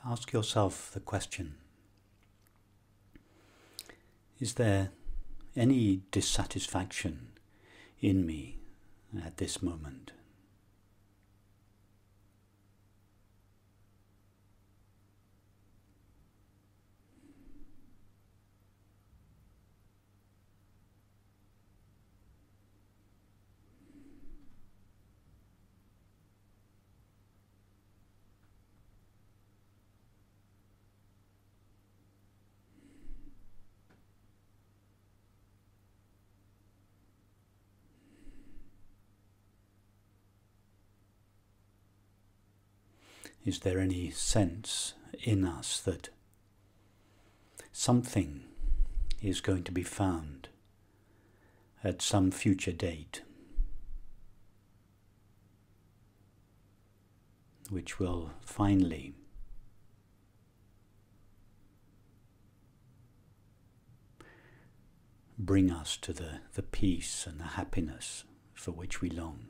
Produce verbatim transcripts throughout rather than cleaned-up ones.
ask yourself the question, is there any dissatisfaction in me at this moment? Is there any sense in us that something is going to be found at some future date which will finally bring us to the, the peace and the happiness for which we long?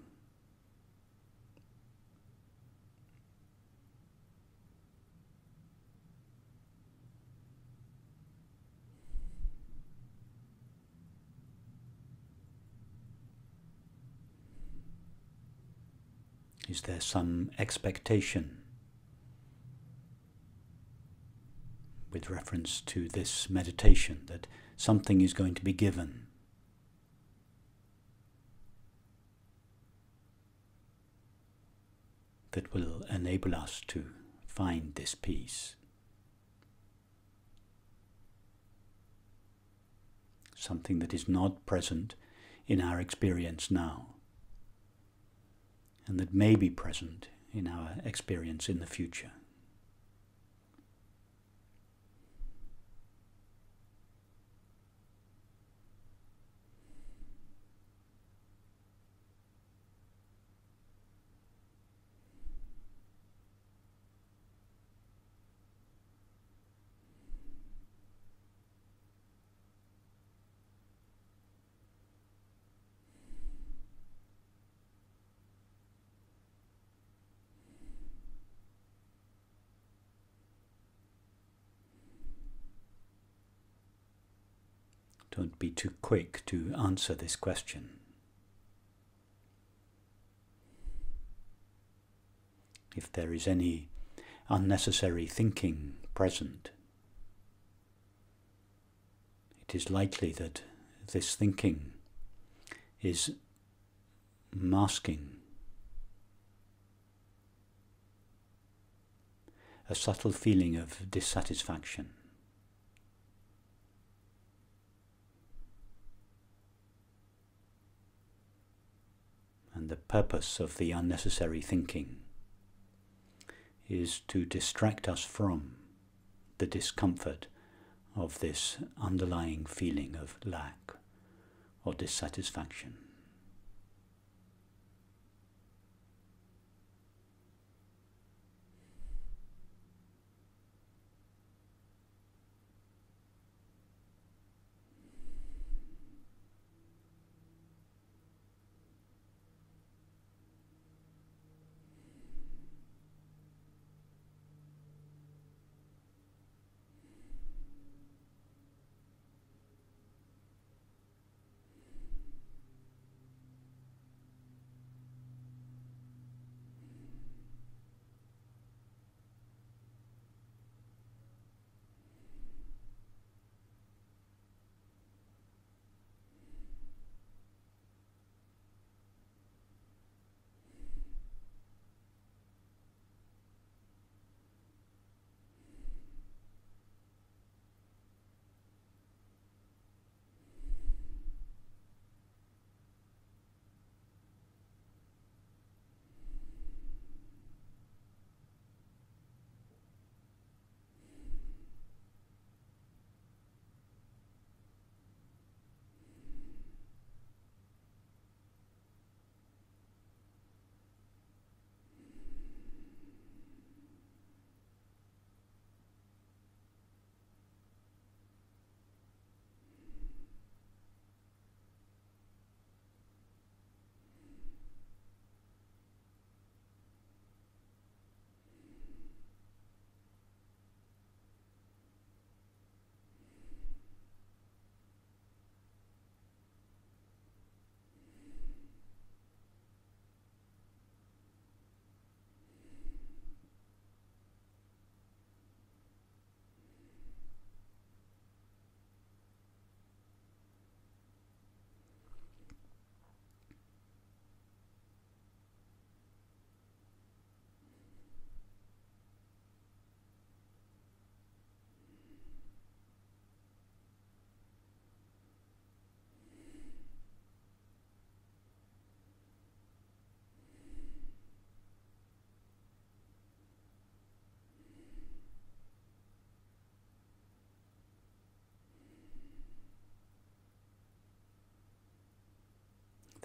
Is there some expectation with reference to this meditation that something is going to be given that will enable us to find this peace? Something that is not present in our experience now, and that may be present in our experience in the future. Don't be too quick to answer this question. If there is any unnecessary thinking present, it is likely that this thinking is masking a subtle feeling of dissatisfaction. And the purpose of the unnecessary thinking is to distract us from the discomfort of this underlying feeling of lack or dissatisfaction.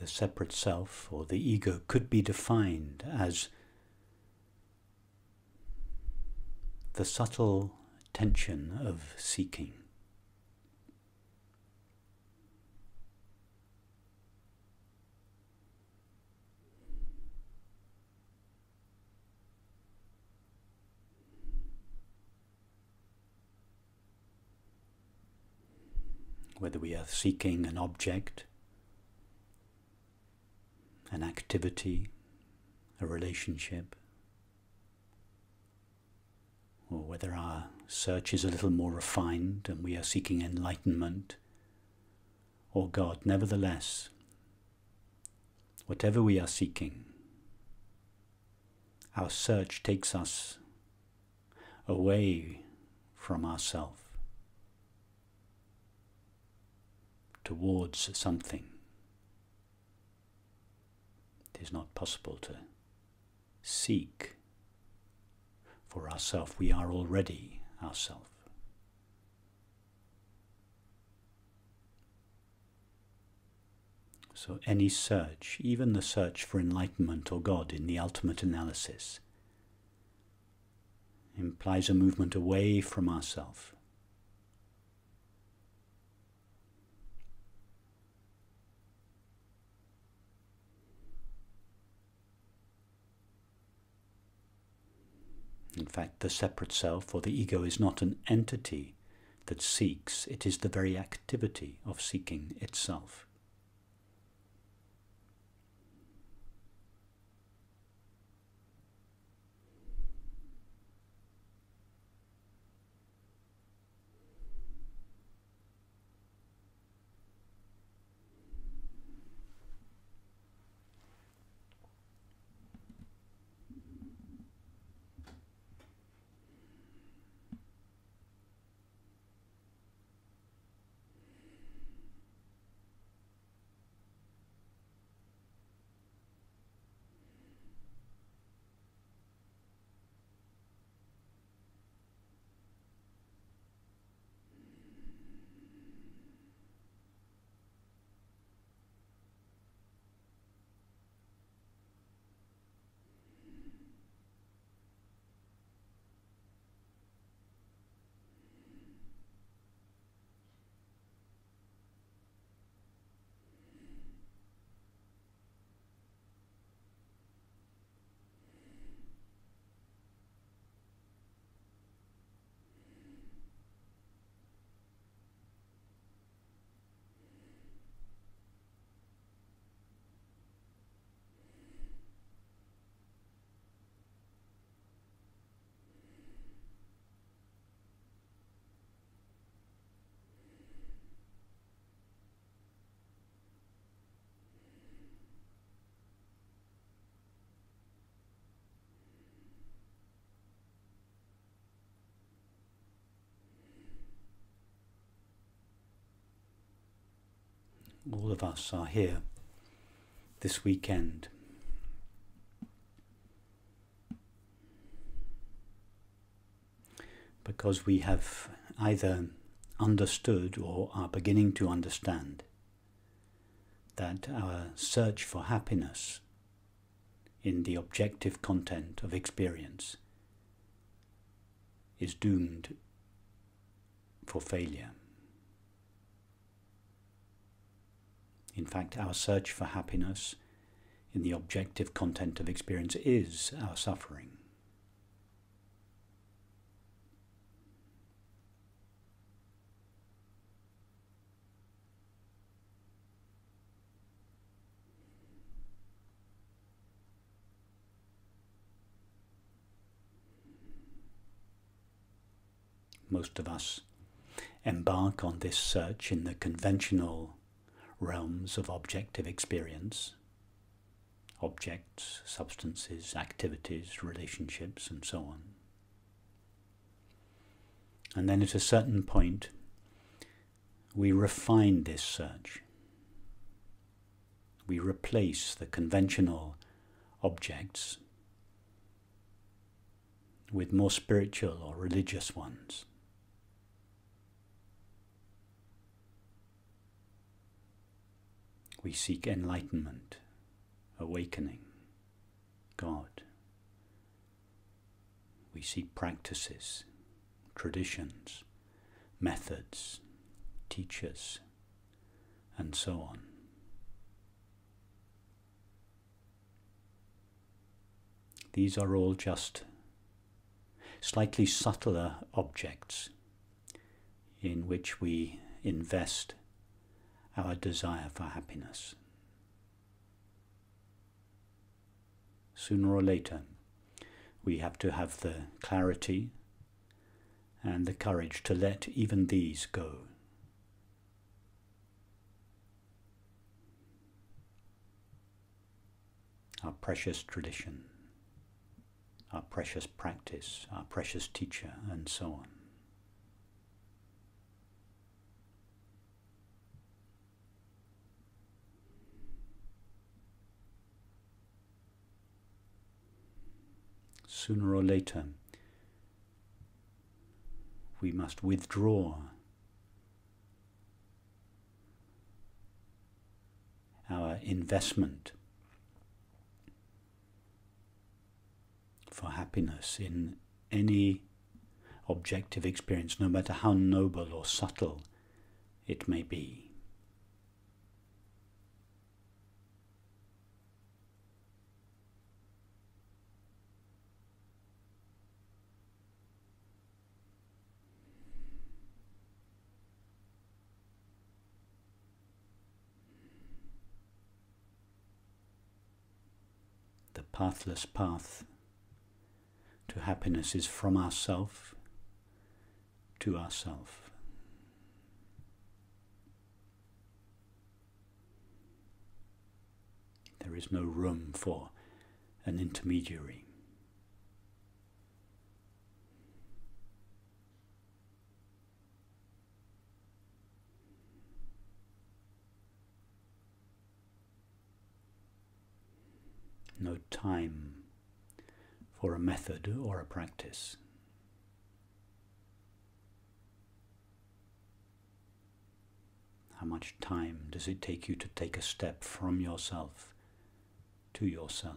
separate self or the ego could be defined as the subtle tension of seeking. Whether we are seeking an object, an activity, a relationship, or whether our search is a little more refined and we are seeking enlightenment or God, nevertheless, whatever we are seeking, our search takes us away from ourself towards something. It is not possible to seek for ourself. We are already ourself. So any search, even the search for enlightenment or God in the ultimate analysis, implies a movement away from ourself. In fact, the separate self or the ego is not an entity that seeks, it is the very activity of seeking itself. All of us are here this weekend because we have either understood or are beginning to understand that our search for happiness in the objective content of experience is doomed for failure. In fact, our search for happiness in the objective content of experience is our suffering. Most of us embark on this search in the conventional realms of objective experience, objects, substances, activities, relationships, and so on. And then at a certain point, we refine this search. We replace the conventional objects with more spiritual or religious ones. We seek enlightenment, awakening, God. We seek practices, traditions, methods, teachers, and so on. These are all just slightly subtler objects in which we invest our desire for happiness. Sooner or later, we have to have the clarity and the courage to let even these go. Our precious tradition, our precious practice, our precious teacher, and so on. Sooner or later, we must withdraw our investment for happiness in any objective experience, no matter how noble or subtle it may be. The pathless path to happiness is from ourself to ourself. There is no room for an intermediary. No time for a method or a practice. How much time does it take you to take a step from yourself to yourself?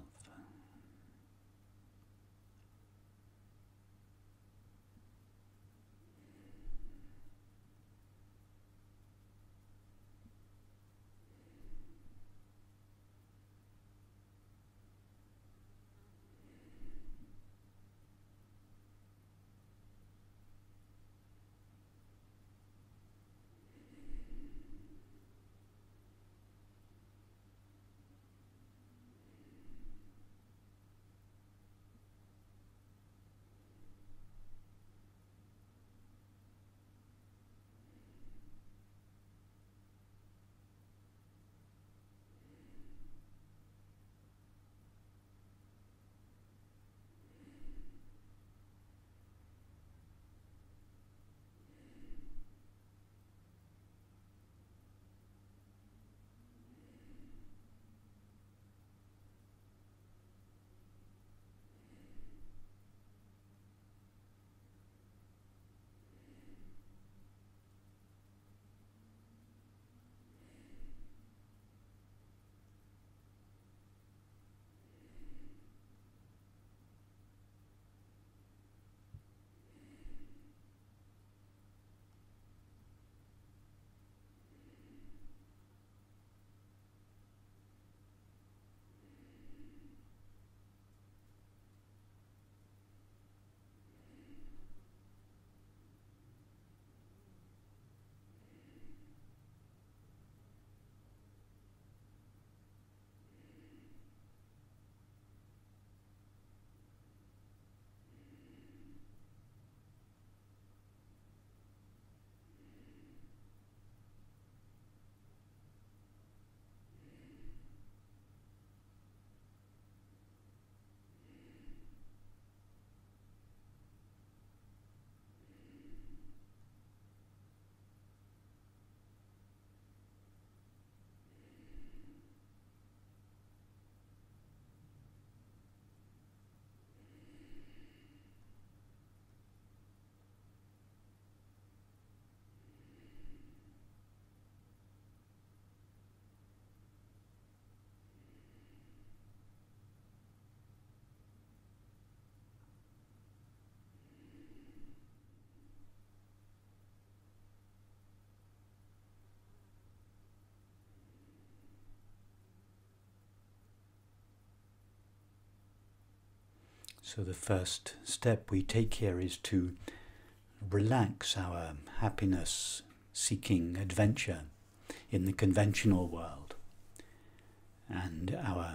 So the first step we take here is to relax our happiness-seeking adventure in the conventional world and our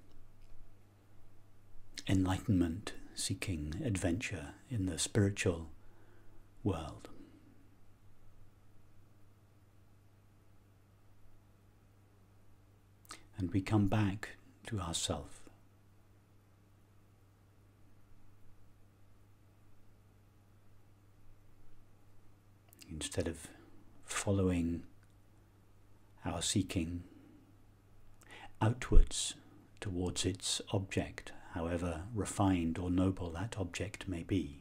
enlightenment-seeking adventure in the spiritual world. And we come back to ourself. Instead of following our seeking outwards towards its object, however refined or noble that object may be,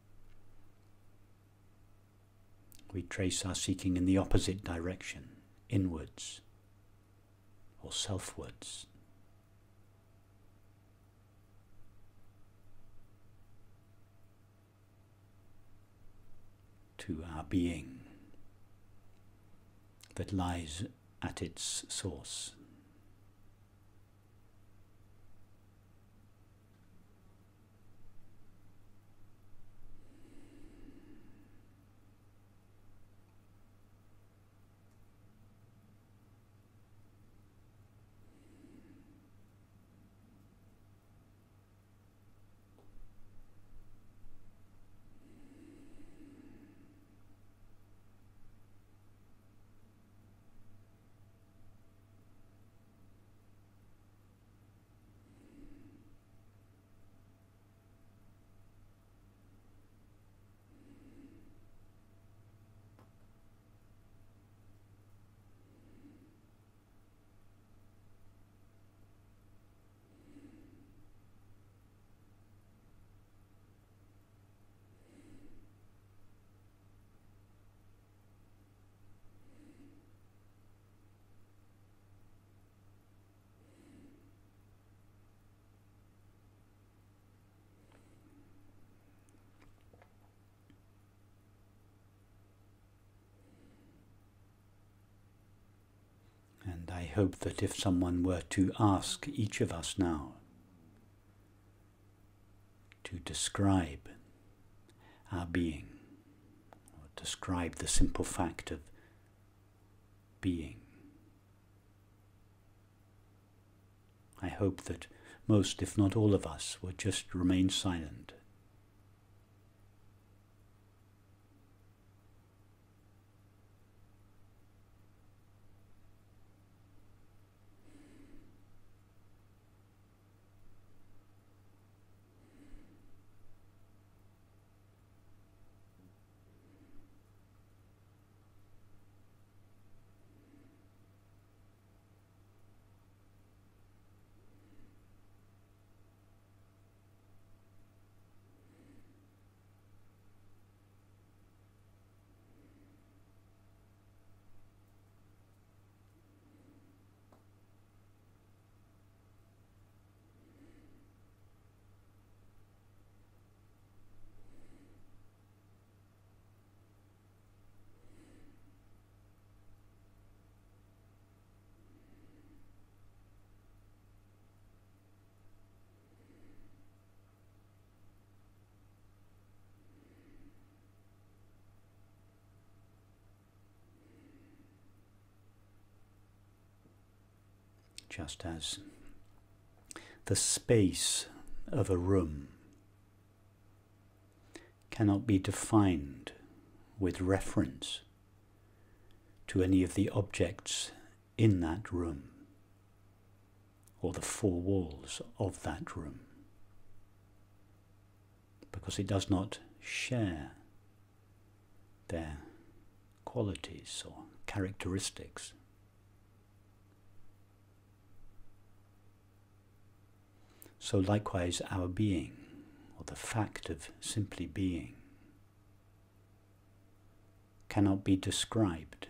we trace our seeking in the opposite direction, inwards or selfwards. To our being that lies at its source. And I hope that if someone were to ask each of us now to describe our being, or describe the simple fact of being, I hope that most, if not all of us, would just remain silent. Just as the space of a room cannot be defined with reference to any of the objects in that room or the four walls of that room, because it does not share their qualities or characteristics. So likewise our being, or the fact of simply being, cannot be described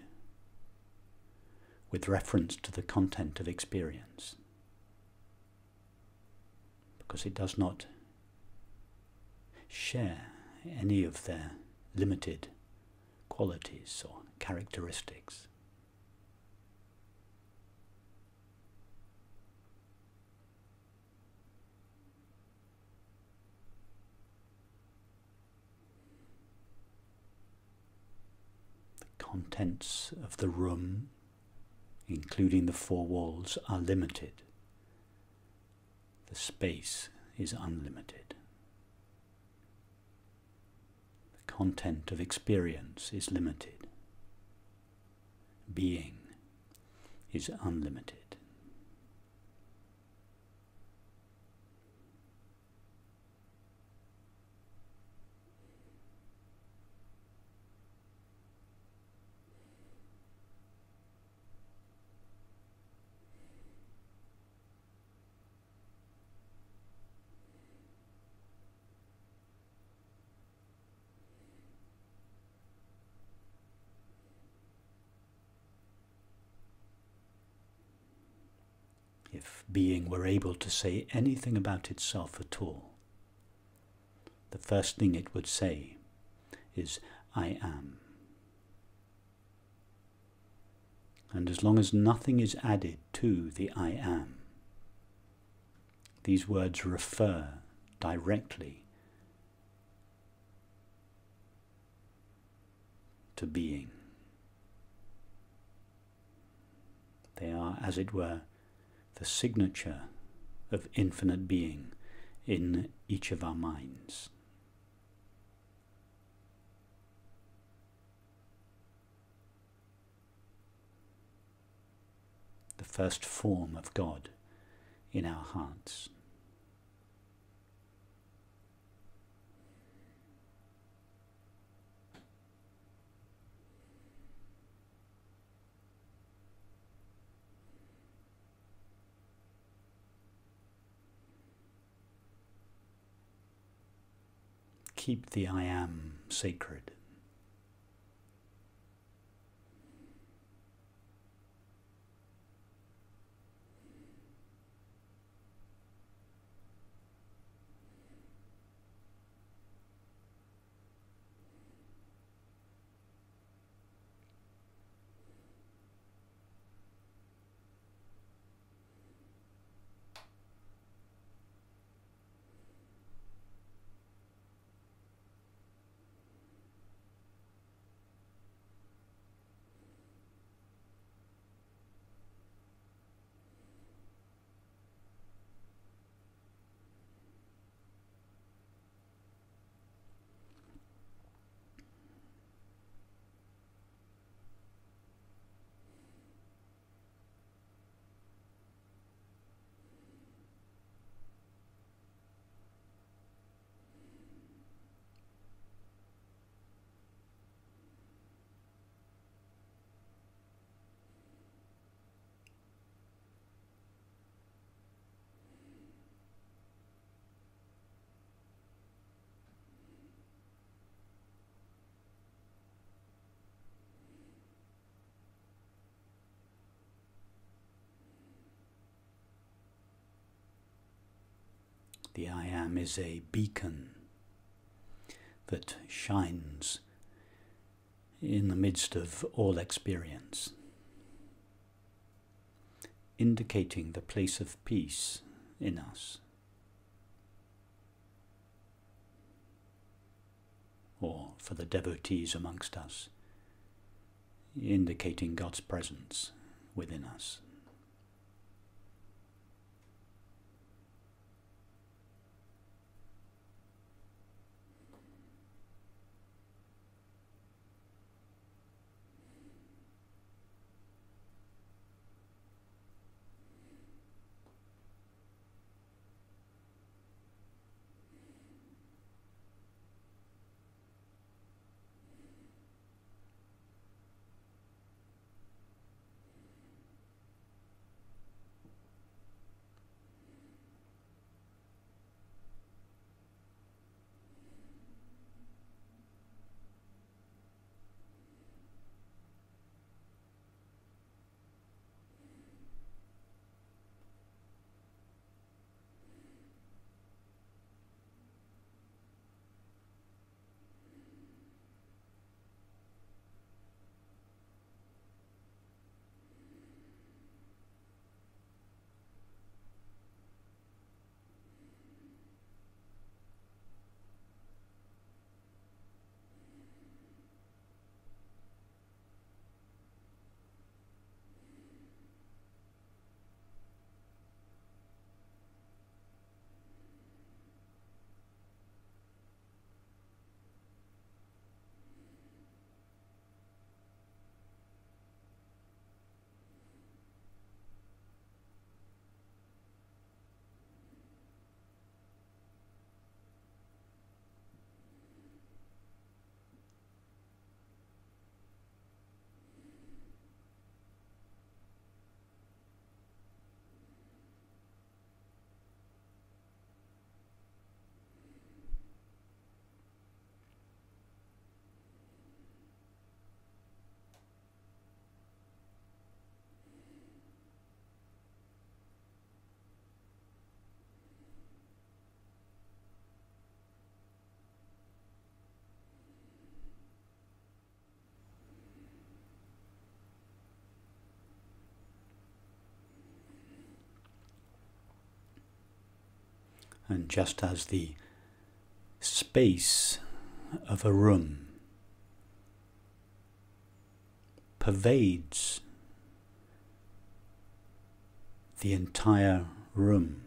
with reference to the content of experience, because it does not share any of their limited qualities or characteristics. contents of the room, including the four walls, are limited. The space is unlimited. The content of experience is limited. Being is unlimited. If being were able to say anything about itself at all, the first thing it would say is, I am. And as long as nothing is added to the I am, these words refer directly to being. They are, as it were, the signature of infinite being in each of our minds. The first form of God in our hearts. Keep the I am sacred. The I am is a beacon that shines in the midst of all experience, indicating the place of peace in us, or for the devotees amongst us, indicating God's presence within us. And just as the space of a room pervades the entire room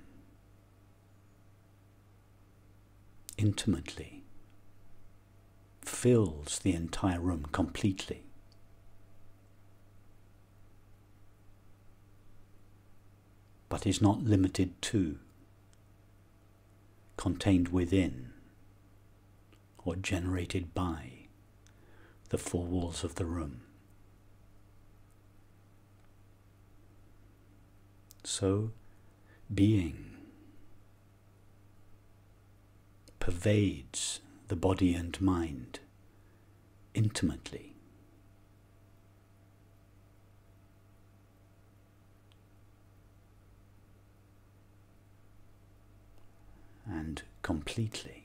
intimately, fills the entire room completely, but is not limited to, contained within, or generated by the four walls of the room. So, being pervades the body and mind intimately. And completely,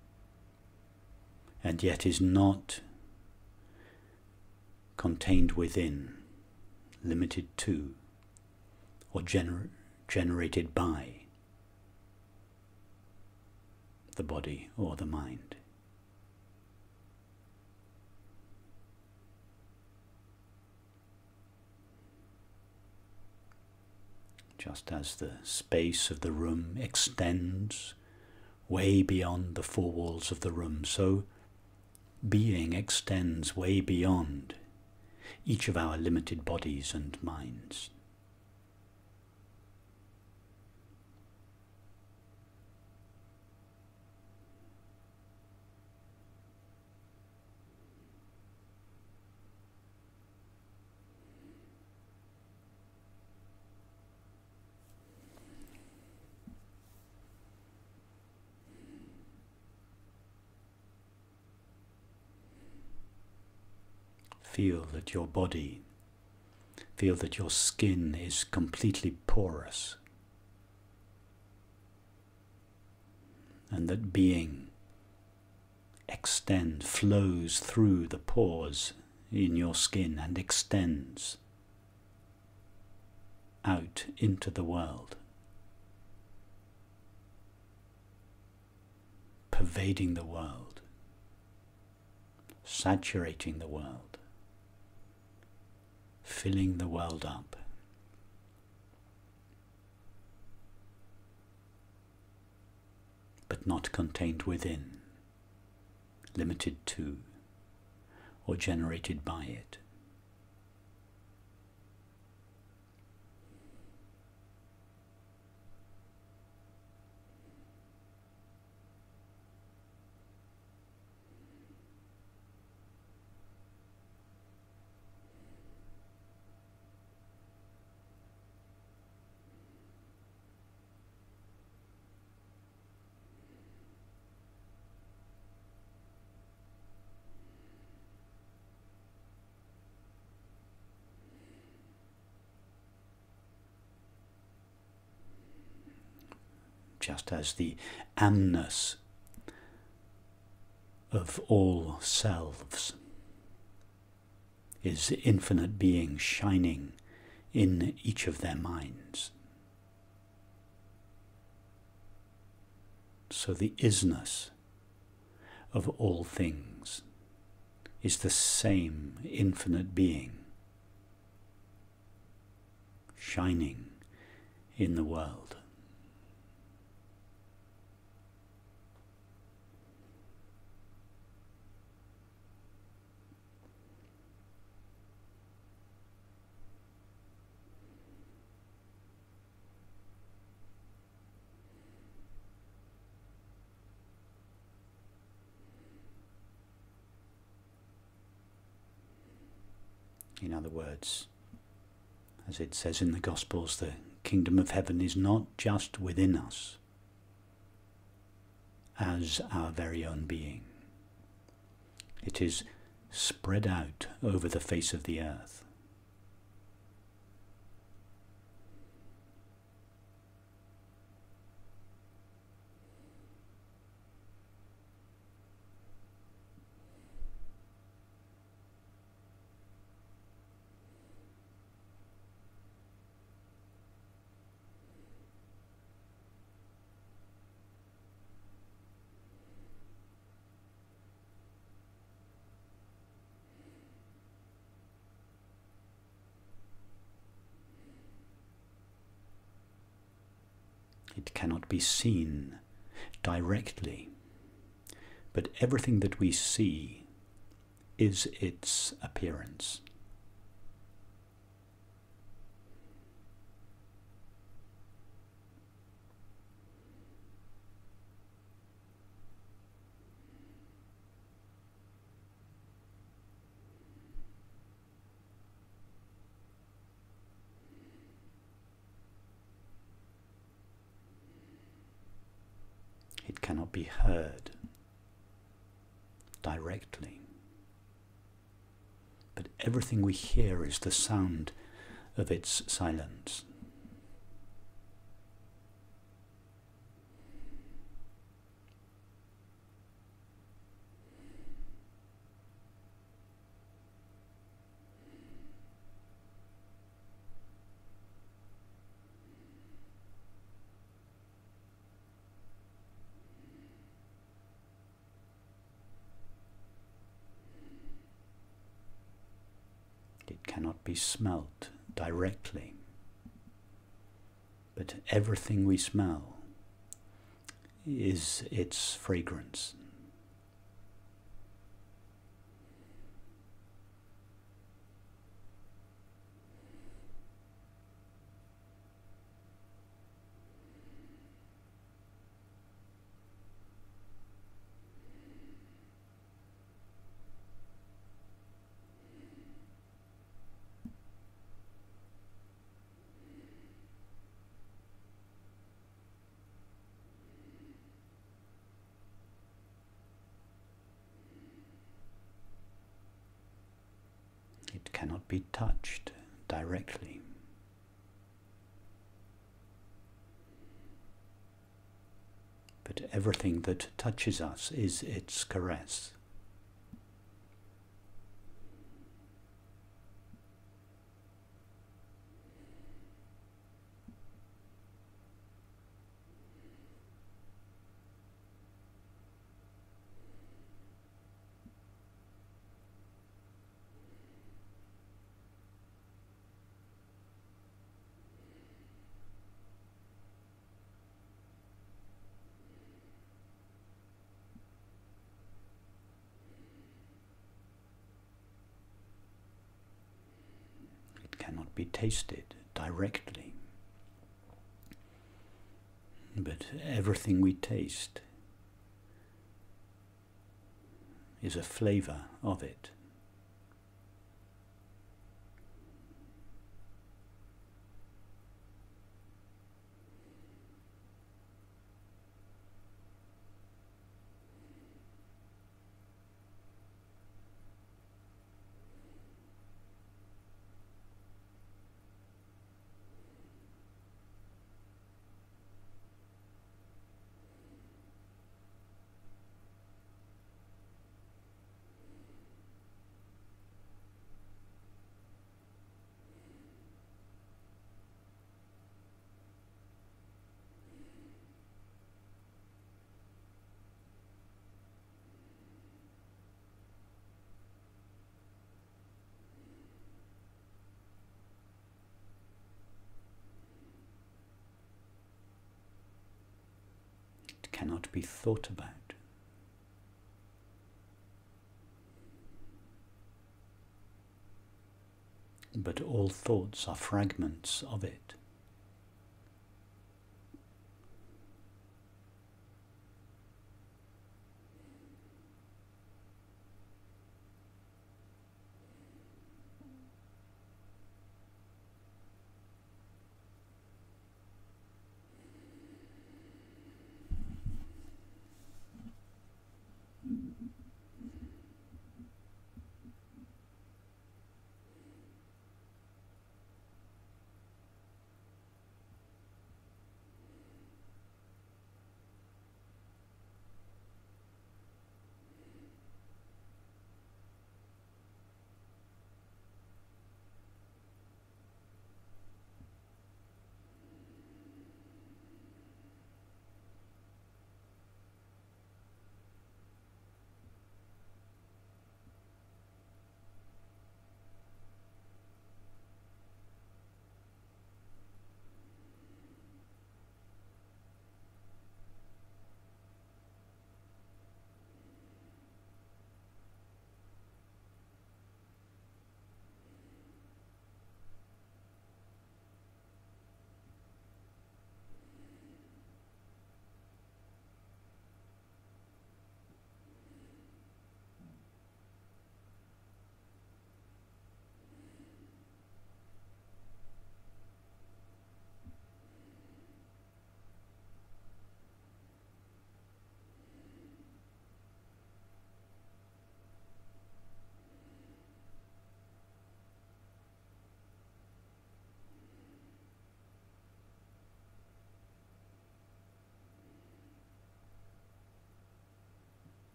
and yet is not contained within, limited to, or gener generated by the body or the mind. Just as the space of the room extends way beyond the four walls of the room, so being extends way beyond each of our limited bodies and minds. Feel that your body, feel that your skin is completely porous, and that being extends, flows through the pores in your skin and extends out into the world, pervading the world, saturating the world, filling the world up. But not contained within, limited to, or generated by it. Just as the amness of all selves is infinite being shining in each of their minds, so the isness of all things is the same infinite being shining in the world. In other words, as it says in the Gospels, the kingdom of heaven is not just within us as our very own being. It is spread out over the face of the earth. It cannot be seen directly, but everything that we see is its appearance. It cannot be heard directly, but everything we hear is the sound of its silence. It cannot be smelt directly, but everything we smell is its fragrance. It cannot be touched directly, but everything that touches us is its caress. Cannot be tasted directly, but everything we taste is a flavor of it. Cannot be thought about. But all thoughts are fragments of it.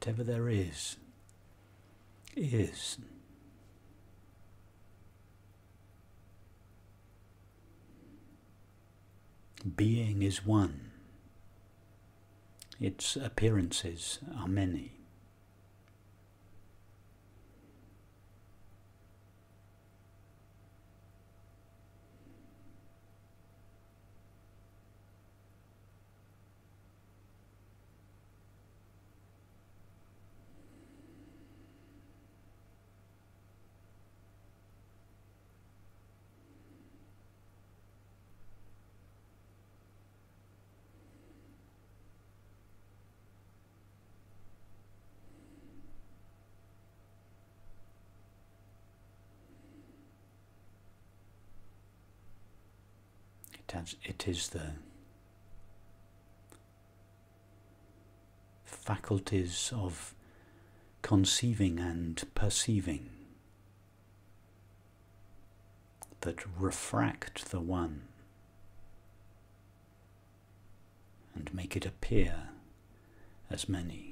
whatever there is, is. Being is one. Its appearances are many. It has, it is the faculties of conceiving and perceiving that refract the one and make it appear as many.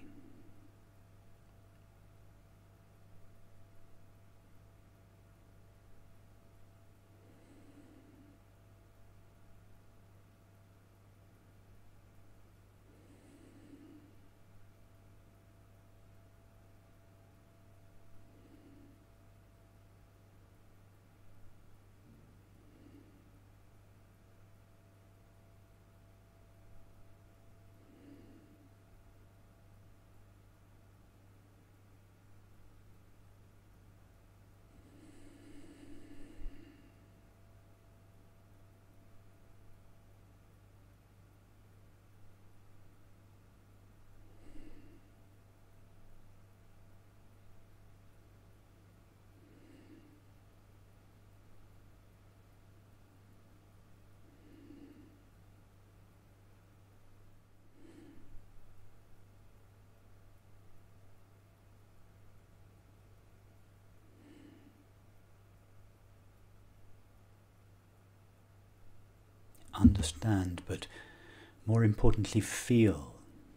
Understand, but more importantly, feel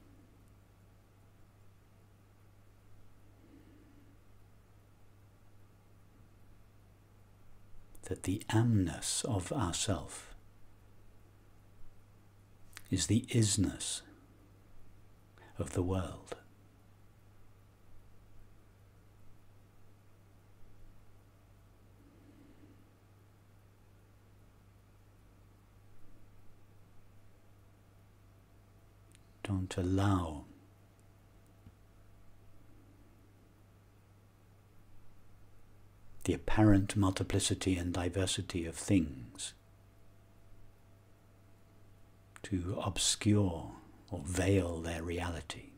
that the amness of ourself is the isness of the world. Don't allow the apparent multiplicity and diversity of things to obscure or veil their reality.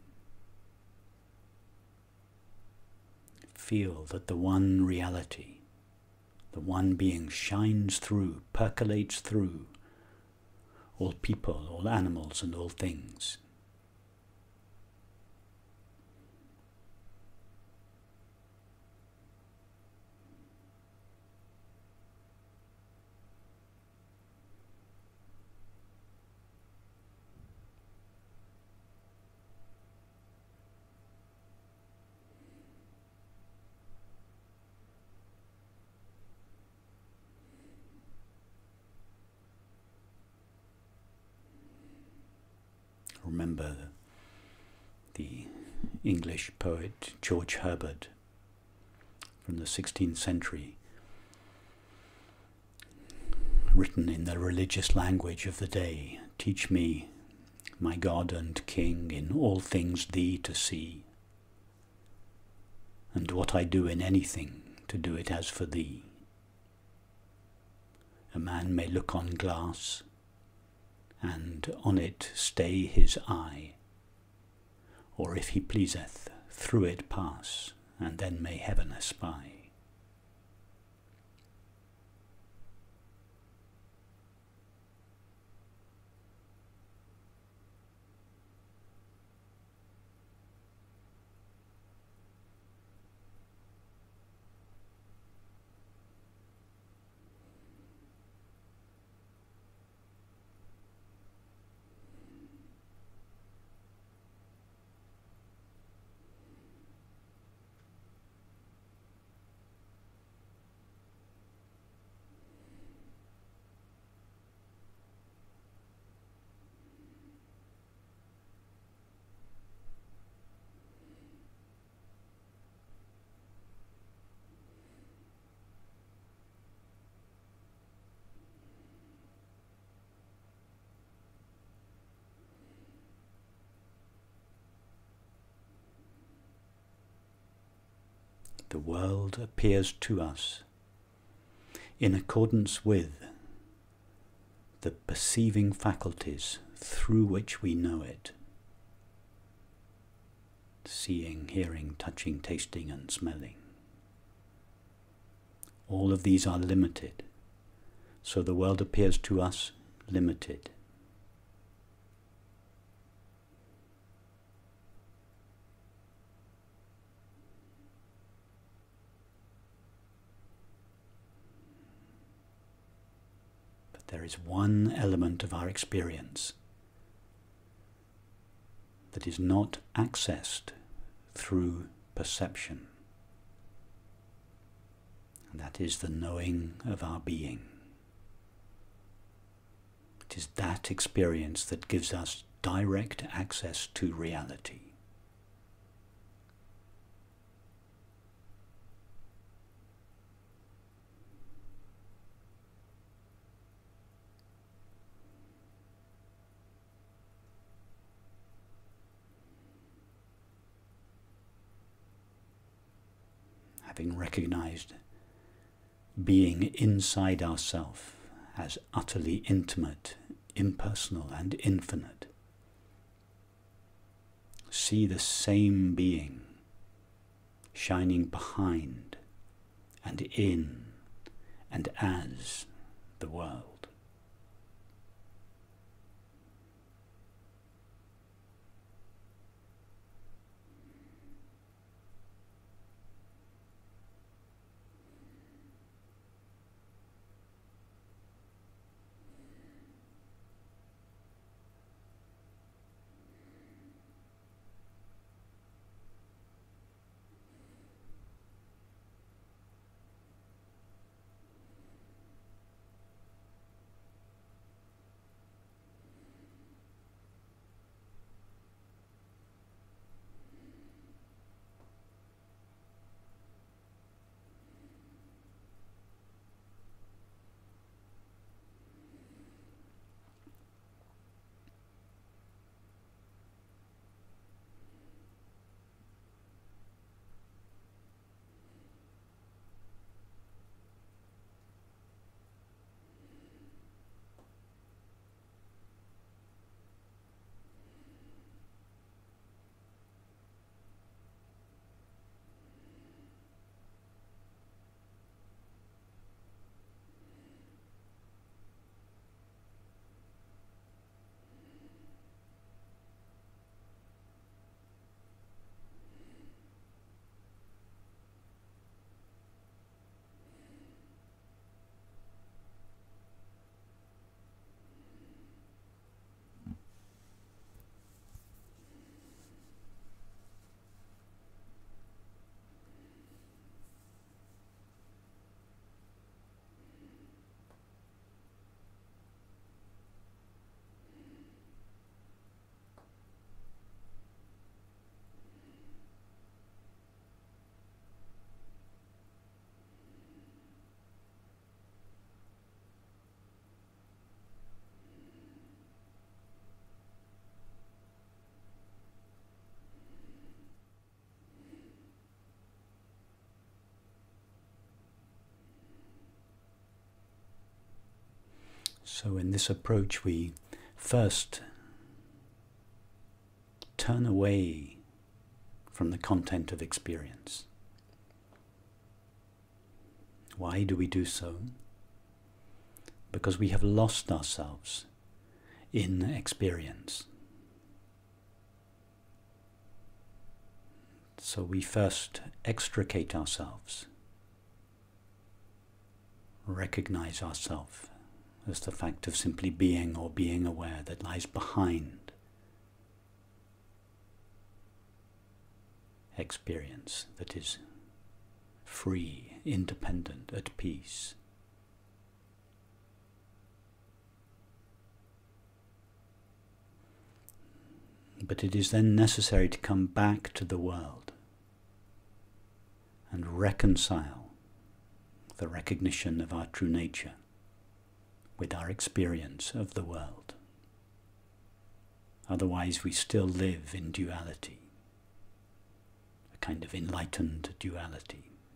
Feel that the one reality, the one being shines through, percolates through all people, all animals and all things. Remember the English poet George Herbert from the sixteenth century, written in the religious language of the day, "Teach me, my God and King, in all things Thee to see, and what I do in anything, to do it as for Thee. A man may look on glass, and on it stay his eye, or if he pleaseth, through it pass, and then may heaven espy." the world appears to us in accordance with the perceiving faculties through which we know it. Seeing, hearing, touching, tasting and smelling. All of these are limited, so the world appears to us limited. But there is one element of our experience that is not accessed through perception, and that is the knowing of our being. It is that experience that gives us direct access to reality. Having recognized being inside ourself as utterly intimate, impersonal and infinite, see the same being shining behind and in and as the world. So in this approach we first turn away from the content of experience. Why do we do so? Because we have lost ourselves in experience. So we first extricate ourselves, recognize ourselves as the fact of simply being or being aware that lies behind experience, that is free, independent, at peace. But it is then necessary to come back to the world and reconcile the recognition of our true nature with our experience of the world. Otherwise we still live in duality, a kind of enlightened duality,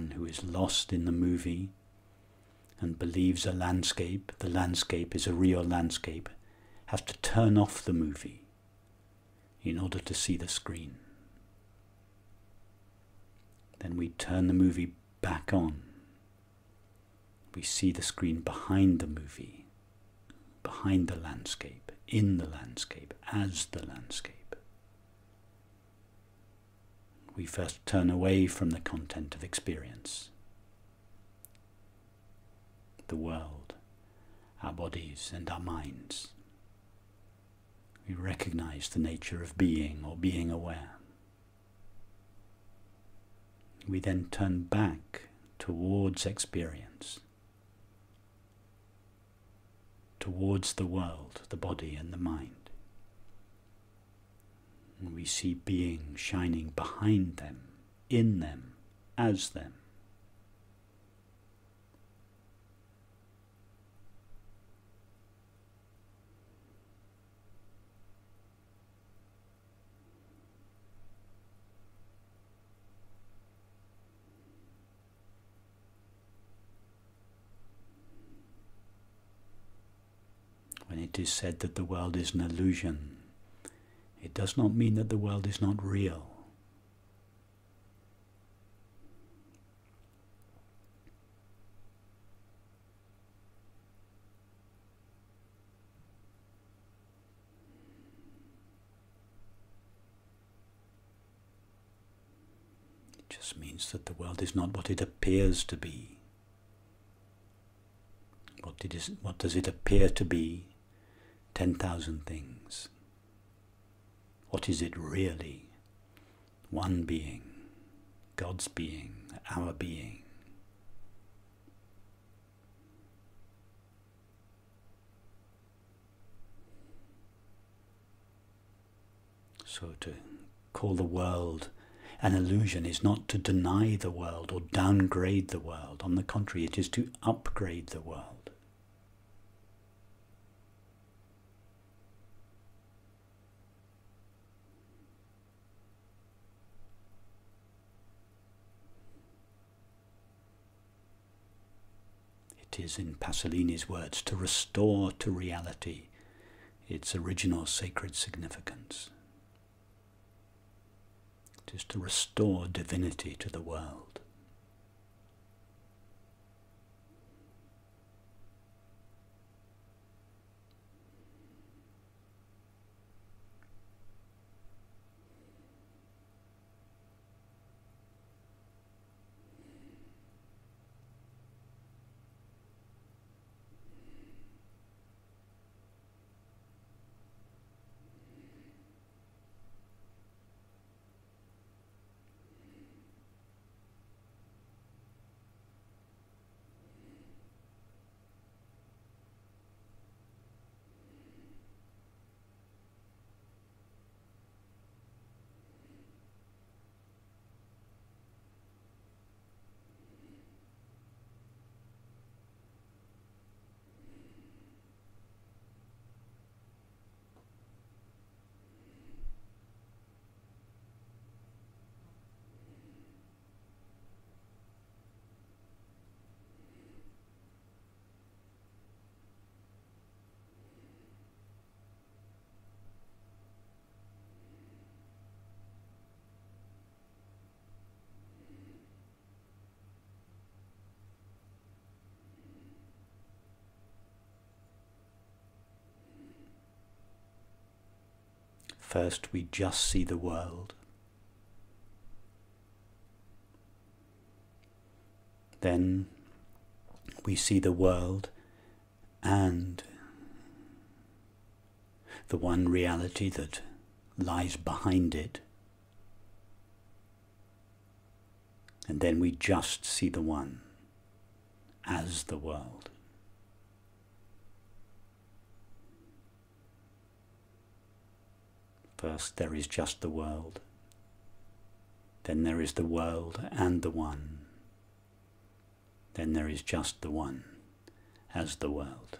one who is lost in the movie and believes a landscape, the landscape is a real landscape, has to turn off the movie in order to see the screen. Then we turn the movie back on. We see the screen behind the movie, behind the landscape, in the landscape, as the landscape. We first turn away from the content of experience, the world, our bodies and our minds. We recognize the nature of being or being aware. We then turn back towards experience, towards the world, the body and the mind. And we see being shining behind them, in them, as them. When it is said that the world is an illusion, it does not mean that the world is not real. It just means that the world is not what it appears to be. What, it is, what does it appear to be? Ten thousand things. What is it really? One being, God's being, our being. So to call the world an illusion is not to deny the world or downgrade the world. On the contrary, it is to upgrade the world. It is, in Pasolini's words, to restore to reality its original sacred significance. It is to restore divinity to the world. First, we just see the world. Then we see the world and the one reality that lies behind it. And then we just see the one as the world. First there is just the world, then there is the world and the one, then there is just the one as the world.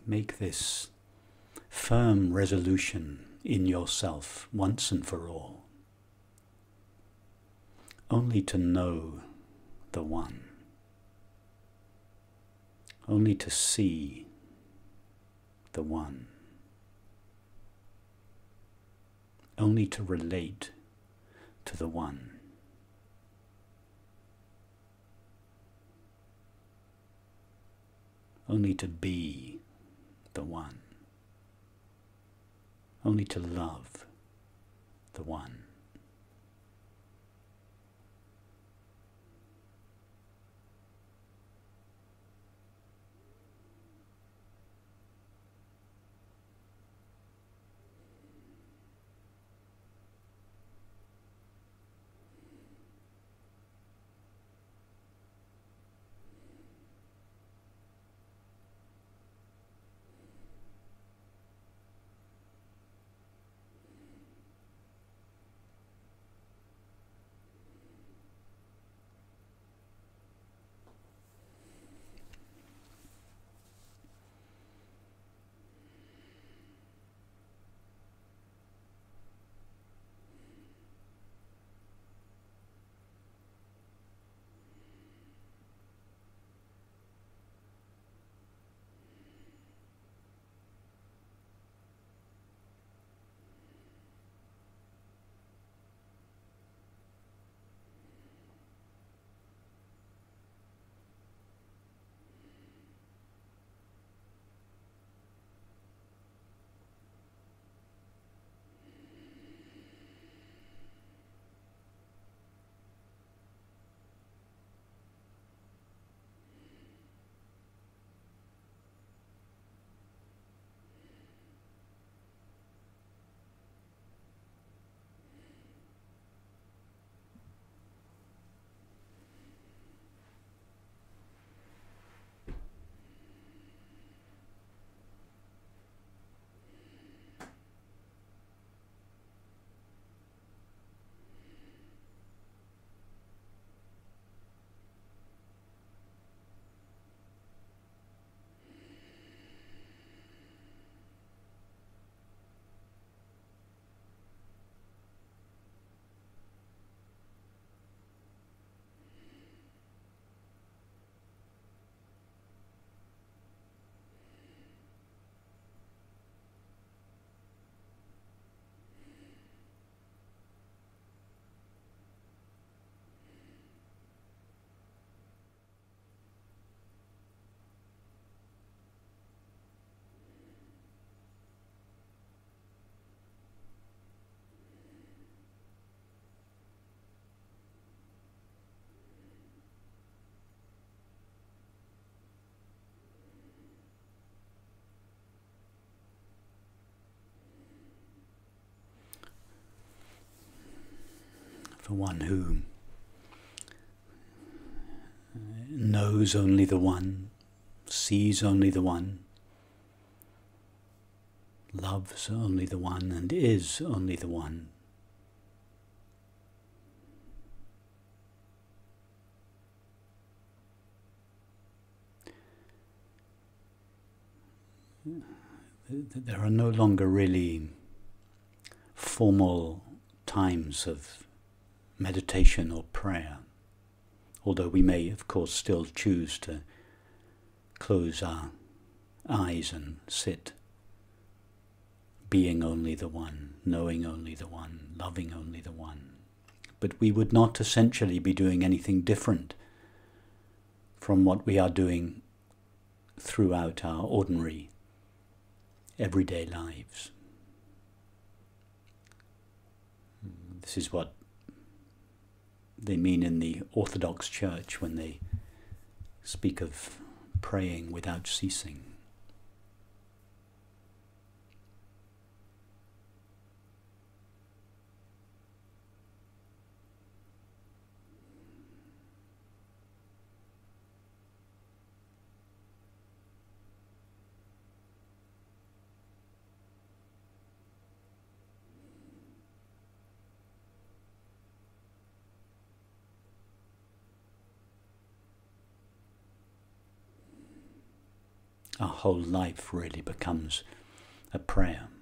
make this firm resolution in yourself once and for all. Only to know the One. Only to see the One. Only to relate to the One. Only to be the One. Only to love the One. For one who knows only the One, sees only the One, loves only the One, and is only the One. There are no longer really formal times of meditation or prayer, although we may, of course, still choose to close our eyes and sit, being only the One, knowing only the One, loving only the One. But we would not essentially be doing anything different from what we are doing throughout our ordinary, everyday lives. This is what they mean in the Orthodox Church when they speak of praying without ceasing. our whole life really becomes a prayer.